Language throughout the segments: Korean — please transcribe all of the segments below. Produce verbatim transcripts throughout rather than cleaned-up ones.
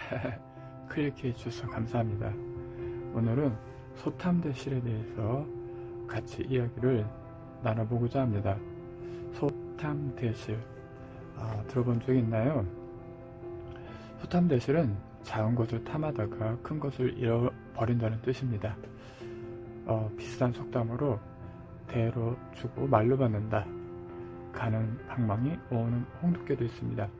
클릭해 주셔서 감사합니다. 오늘은 소탐대실에 대해서 같이 이야기를 나눠보고자 합니다. 소탐대실, 아, 들어본 적 있나요? 소탐대실은 작은 것을 탐하다가 큰 것을 잃어버린다는 뜻입니다. 어, 비슷한 속담으로 대로 주고 말로 받는다, 가는 방망이 오는 홍두깨도 있습니다.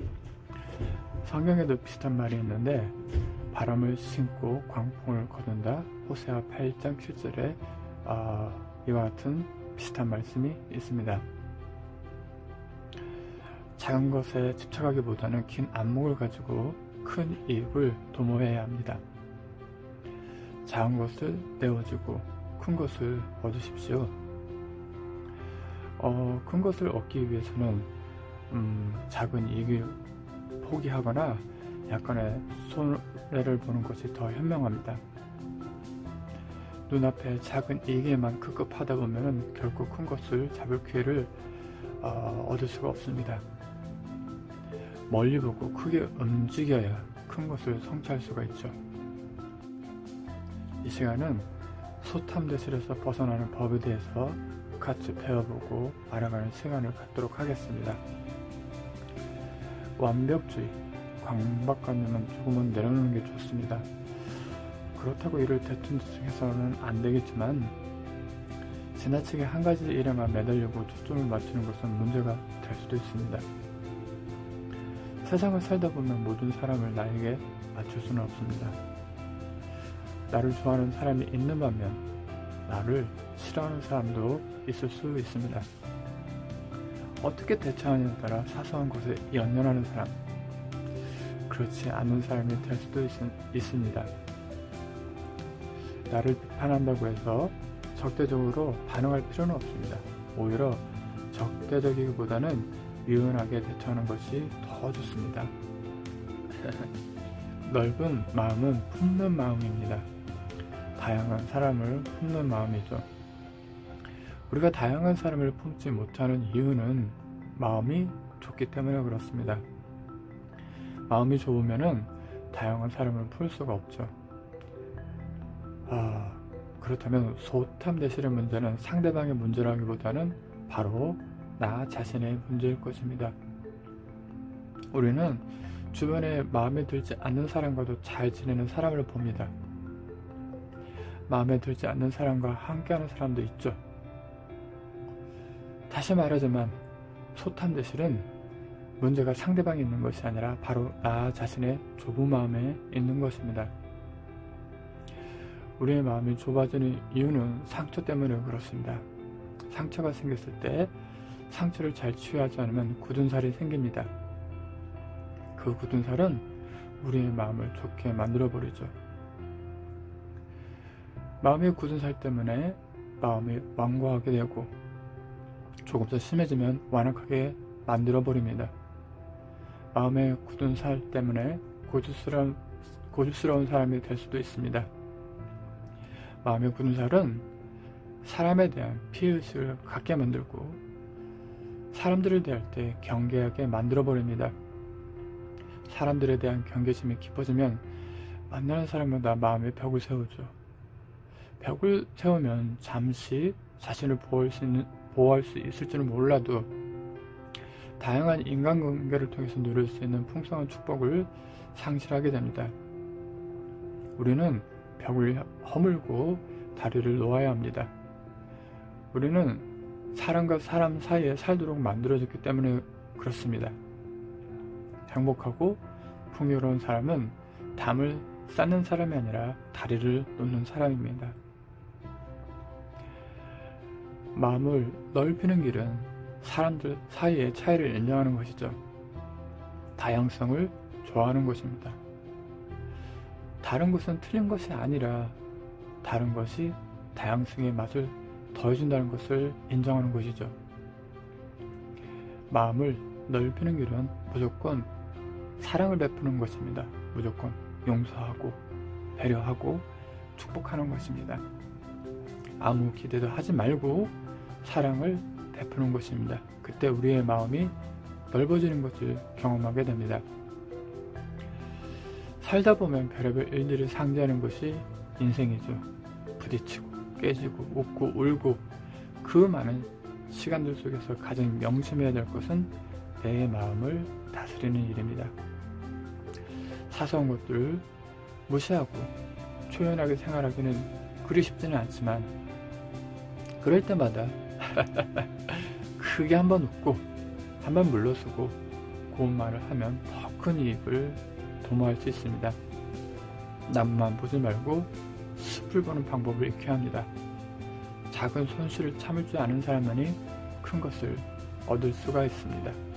성경에도 비슷한 말이 있는데, 바람을 신고 광풍을 거둔다, 호세아 팔 장 칠 절에 어, 이와 같은 비슷한 말씀이 있습니다. 작은 것에 집착하기보다는 긴 안목을 가지고 큰 이익을 도모해야 합니다. 작은 것을 내어주고 큰 것을 얻으십시오. 어, 큰 것을 얻기 위해서는 음, 작은 이익을 포기하거나 약간의 손해를 보는 것이 더 현명합니다. 눈앞에 작은 이익에만 급급하다 보면 결국 큰 것을 잡을 기회를 어, 얻을 수가 없습니다. 멀리 보고 크게 움직여야 큰 것을 성취할 수가 있죠. 이 시간은 소탐대실에서 벗어나는 법에 대해서 같이 배워보고 알아가는 시간을 갖도록 하겠습니다. 완벽주의, 강박관념은 조금은 내려놓는 게 좋습니다. 그렇다고 이를 대충대충해서는 안 되겠지만, 지나치게 한 가지 일에만 매달리고 초점을 맞추는 것은 문제가 될 수도 있습니다. 세상을 살다 보면 모든 사람을 나에게 맞출 수는 없습니다. 나를 좋아하는 사람이 있는 반면 나를 싫어하는 사람도 있을 수 있습니다. 어떻게 대처하느냐에 따라 사소한 것에 연연하는 사람, 그렇지 않은 사람이 될 수도 있, 있습니다. 나를 비판한다고 해서 적대적으로 반응할 필요는 없습니다. 오히려 적대적이기보다는 유연하게 대처하는 것이 더 좋습니다. 넓은 마음은 품는 마음입니다. 다양한 사람을 품는 마음이죠. 우리가 다양한 사람을 품지 못하는 이유는 마음이 좁기 때문에 그렇습니다. 마음이 좁으면은 다양한 사람을 풀 수가 없죠. 아, 그렇다면 소탐대실의 문제는 상대방의 문제라기보다는 바로 나 자신의 문제일 것입니다. 우리는 주변에 마음에 들지 않는 사람과도 잘 지내는 사람을 봅니다. 마음에 들지 않는 사람과 함께하는 사람도 있죠. 다시 말하자면 소탐대실은 문제가 상대방에 있는 것이 아니라 바로 나 자신의 좁은 마음에 있는 것입니다. 우리의 마음이 좁아지는 이유는 상처 때문에 그렇습니다. 상처가 생겼을 때 상처를 잘 치유하지 않으면 굳은 살이 생깁니다. 그 굳은 살은 우리의 마음을 좁게 만들어버리죠. 마음의 굳은 살 때문에 마음이 완고하게 되고 조금 더 심해지면 완악하게 만들어버립니다. 마음의 굳은 살 때문에 고집스러운, 고집스러운 사람이 될 수도 있습니다. 마음의 굳은 살은 사람에 대한 피해의식을 갖게 만들고 사람들을 대할 때 경계하게 만들어버립니다. 사람들에 대한 경계심이 깊어지면 만나는 사람마다 마음의 벽을 세우죠. 벽을 세우면 잠시 자신을 보호할 수, 있는, 보호할 수 있을지는 몰라도 다양한 인간관계를 통해서 누릴 수 있는 풍성한 축복을 상실하게 됩니다. 우리는 벽을 허물고 다리를 놓아야 합니다. 우리는 사람과 사람 사이에 살도록 만들어졌기 때문에 그렇습니다. 행복하고 풍요로운 사람은 담을 쌓는 사람이 아니라 다리를 놓는 사람입니다. 마음을 넓히는 길은 사람들 사이의 차이를 인정하는 것이죠. 다양성을 좋아하는 것입니다. 다른 것은 틀린 것이 아니라 다른 것이 다양성의 맛을 더해준다는 것을 인정하는 것이죠. 마음을 넓히는 길은 무조건 사랑을 베푸는 것입니다. 무조건 용서하고 배려하고 축복하는 것입니다. 아무 기대도 하지 말고 사랑을 베푸는 것입니다. 그때 우리의 마음이 넓어지는 것을 경험하게 됩니다. 살다 보면 별의별 일들을 상대하는 것이 인생이죠. 부딪히고 깨지고 웃고 울고 그 많은 시간들 속에서 가장 명심해야 될 것은 내 마음을 다스리는 일입니다. 사소한 것들을 무시하고 초연하게 생활하기는 그리 쉽지는 않지만 그럴 때마다 크게 한번 웃고 한번 물러서고 고운 말을 하면 더 큰 이익을 도모할 수 있습니다. 남만 보지 말고 숲을 보는 방법을 익혀야 합니다. 작은 손실을 참을 줄 아는 사람만이 큰 것을 얻을 수가 있습니다.